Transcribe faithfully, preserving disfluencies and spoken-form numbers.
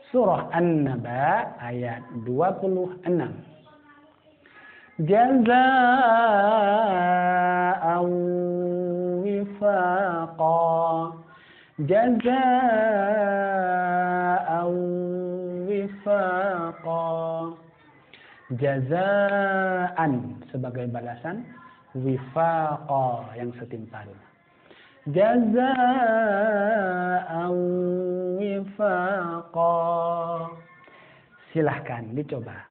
Surah An-Naba ayat dua puluh enam. Jazaa'an wifaqa. Jazaa'an wifaqa. Jazaan sebagai balasan, wifaqa yang setimpal. Jazaan wifaqa. Silahkan dicoba.